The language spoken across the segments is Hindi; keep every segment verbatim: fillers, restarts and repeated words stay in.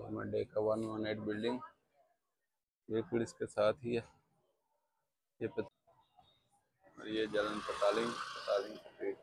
गवर्नमेंट डे का वन वन एट बिल्डिंग बिल्कुल इसके साथ ही है ये पत... और ये जलन पतालिंग पतालिंग स्ट्रीट।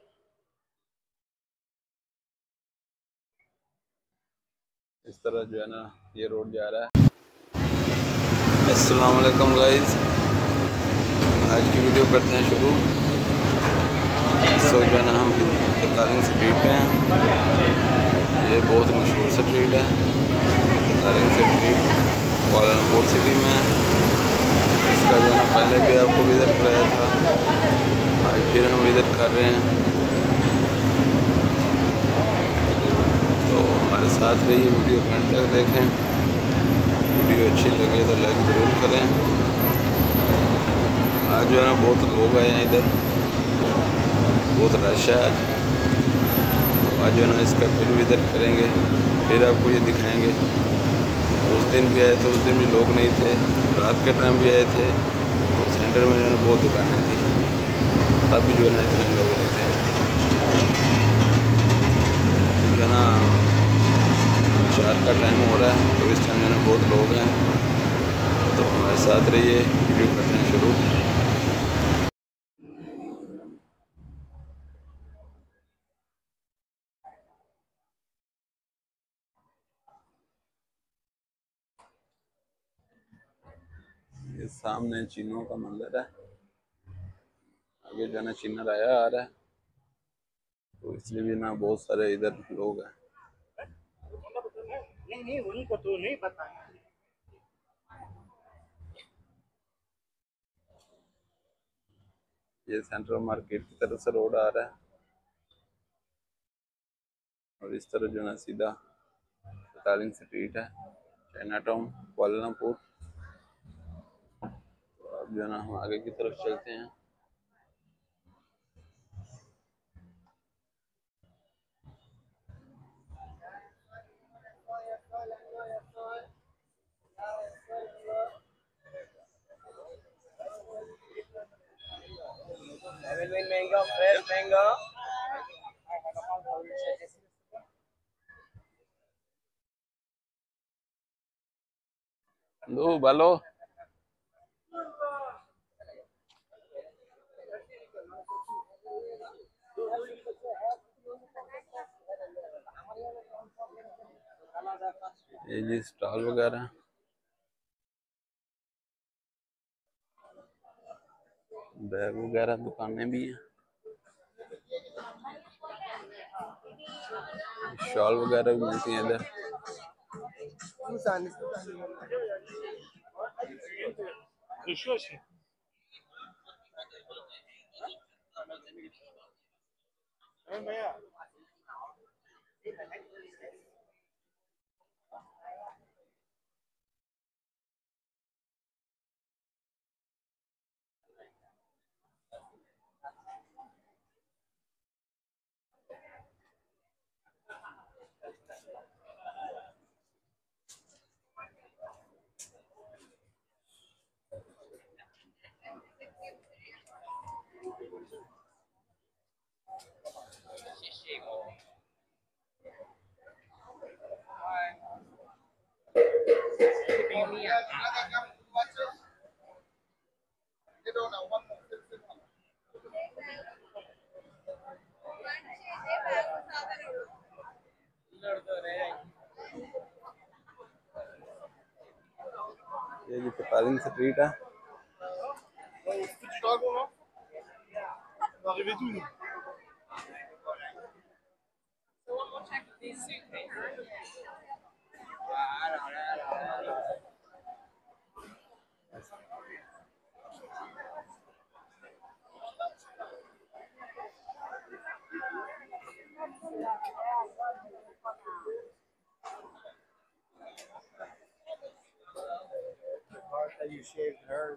इस तरह जो है ना ये रोड जा रहा है। अस्सलाम वालेकुम गाइस, आज की वीडियो करते हैं शुरू। सो जो है ना हम पतालिंग स्ट्रीट पे हैं। ये बहुत मशहूर स्ट्रीट है पतालिंग स्ट्रीट, कुआलालंपुर सिटी में। इसका जो है ना पहले भी आपको विज़िट कराया था, आज फिर हम विज़िट कर रहे हैं। तो हमारे साथ रहिए, वीडियो को अंत तक देखें। वीडियो अच्छी लगे तो लाइक ज़रूर करें। आज जो है ना बहुत लोग आए हैं, इधर बहुत रश है आज। तो आज जो है ना इसका फिर विज़िट करेंगे, फिर आपको ये दिखाएंगे। उस दिन भी आए थे, उस दिन भी लोग नहीं थे। रात के टाइम भी आए थे तो सेंटर में जो है बहुत दुकानें थी, तब भी जो है ना इतने लोग नहीं थे। जो है ना चार का टाइम हो रहा है तो इस टाइम जो है ना बहुत लोग हैं। तो हमारे साथ रहिए, वीडियो करते हैं शुरू। ये सामने चीनों का मंदिर है, आगे जो है ना चीना राया आ रहा है, तो इसलिए भी ना बहुत सारे इधर लोग हैं। नहीं नहीं उनको तो नहीं पता है। ये सेंट्रल मार्केट की तरफ से रोड आ रहा है और इस तरह जो है ना सीधा पतालिंग स्ट्रीट है, चाइना टाउन, कुआलालंपुर। तो अब जो है ना हम आगे की तरफ चलते हैं। मैंगो फ्रेश मैंगो दो बालो ये जी स्टॉल वगैरह, बैग वगैरह दुकानें भी हैं, शॉल वगैरह भी मिलती हैं इधर। ये जी पतालिंग स्ट्रीट है। You shaved her.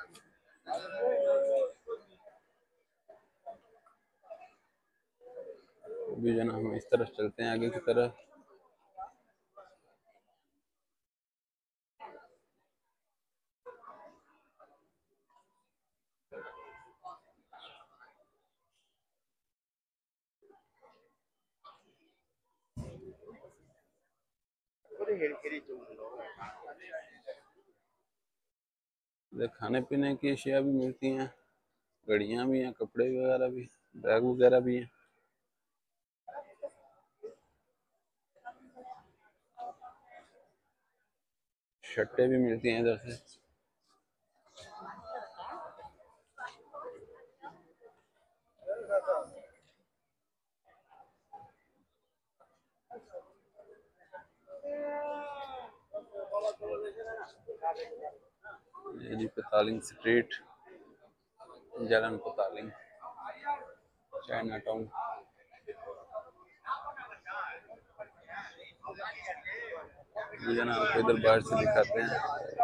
अभी जो है ना हम इस तरफ चलते हैं आगे की तरफ। इधर खाने पीने की अशिया भी मिलती हैं, घड़ियाँ भी हैं, कपड़े वगैरह भी, बैग वगैरह भी हैं। शर्टें भी मिलती हैं इधर से। ये जी Petaling street, Jalan Petaling, China town. ये जना आपको इधर बाहर से दिखाते हैं।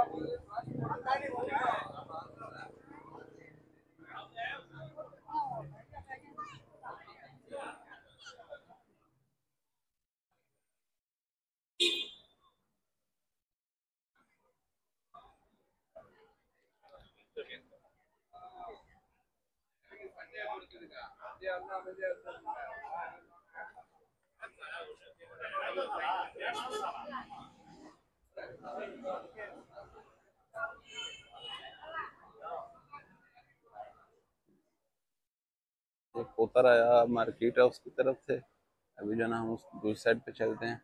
ये कोतराया मार्केट है उसकी तरफ से। अभी जो ना हम उस दूसरी साइड पे चलते हैं।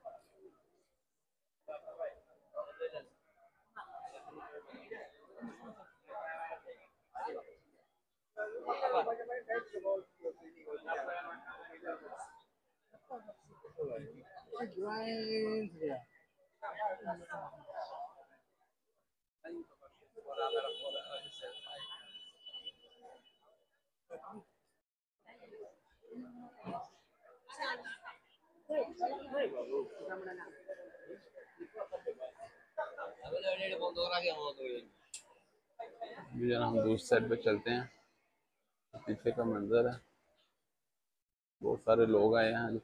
अभी जो ना हम दूसरी साइड पे चलते हैं। पीछे का मंजर है, बहुत सारे लोग आए हैं।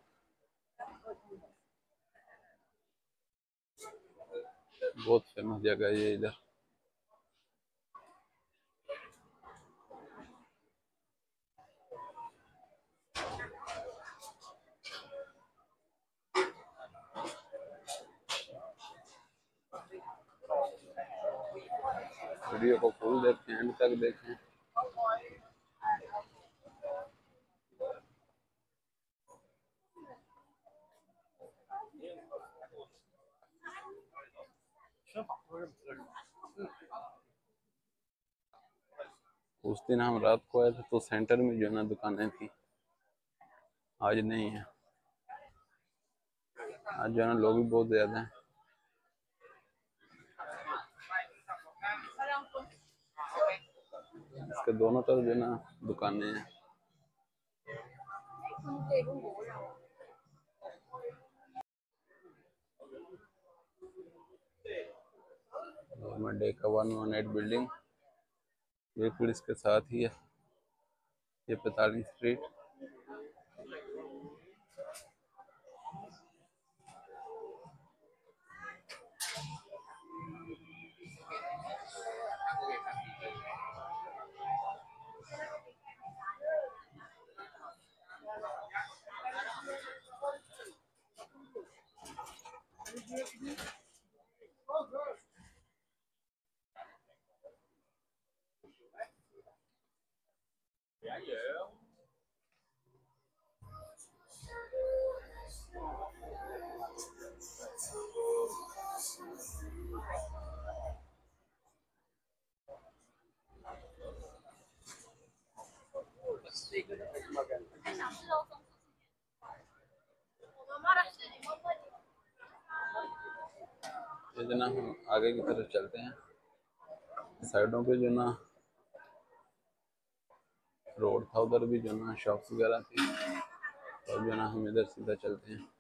बहुत फेमस जगह है ये इधर। वीडियो को फुल देखें, एंड तक देखें। उस दिन हम रात को आए थे तो सेंटर में जो है ना दुकानें थी, आज नहीं है। आज जो है ना लोग भी बहुत ज्यादा हैं। इसके दोनों तरफ जो है ना दुकानें हैं। गवर्नमेंट डे का वन वन एट बिल्डिंग बिल्कुल इसके साथ ही है। ये पैंतालीस स्ट्रीट। ये जो ना हम आगे की तरफ चलते हैं। साइडों पे जो ना रोड था, उधर भी जो ना शॉप्स वगैरह थी। तो जो ना हम इधर सीधा चलते हैं।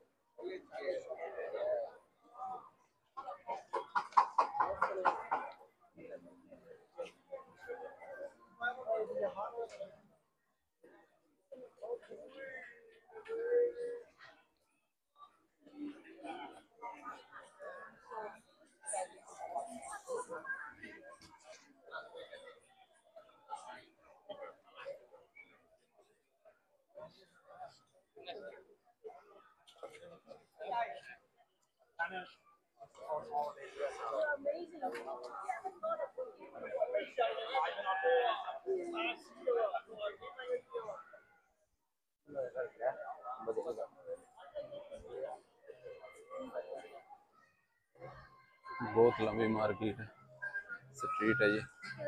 बहुत लंबी मार्केट है, स्ट्रीट है ये।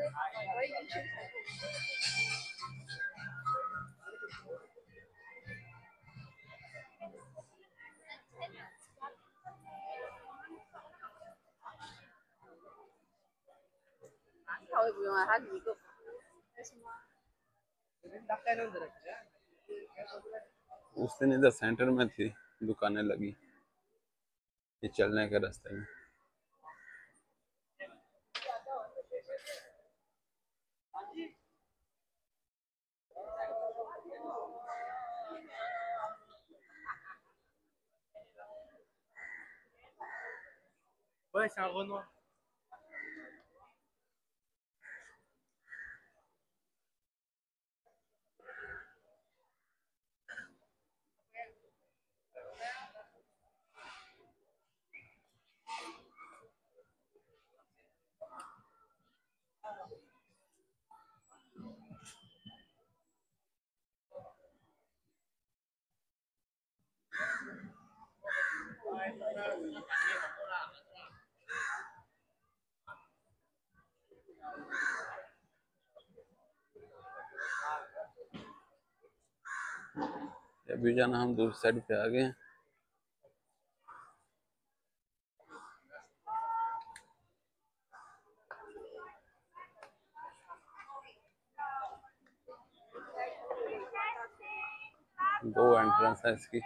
उस दिन इधर सेंटर में थी दुकानें लगी, ये चलने के रास्ते में। Ouais, c'est un Renoir. अभी जाना हम दूसरी साइड पे आ गए हैं। दो एंट्रेंस है इसकी।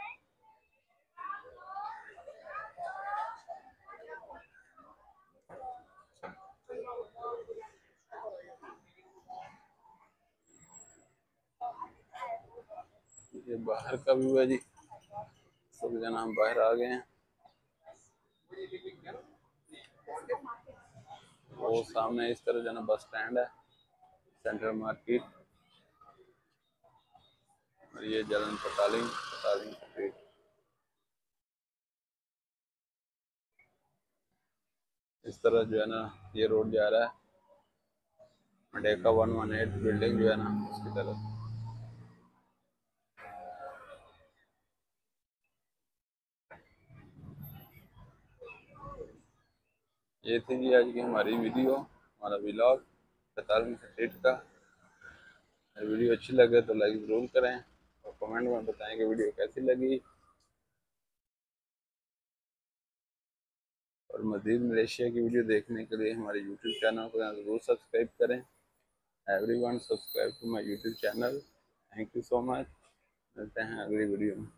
ये बाहर का व्यू है जी, सब जना हम बाहर आ गए हैं। वो सामने इस तरह जना बस स्टैंड है, सेंट्रल मार्केट, और ये जलन पतालिंग पतालिंग स्ट्रीट। इस तरह जो है ना ये रोड जा रहा है Merdeka one one eight building जो है ना उसकी तरफ। ये थी जी आज की हमारी वीडियो, हमारा व्लॉग पतालिंग स्ट्रीट का। वीडियो अच्छी लगे तो लाइक जरूर करें और कमेंट में बताएं कि वीडियो कैसी लगी। और मज़ीद मलेशिया की वीडियो देखने के लिए हमारे यूट्यूब चैनल को ज़रूर सब्सक्राइब करें। Everyone subscribe to my YouTube channel. Thank you so much. मिलते हैं अगली वीडियो में।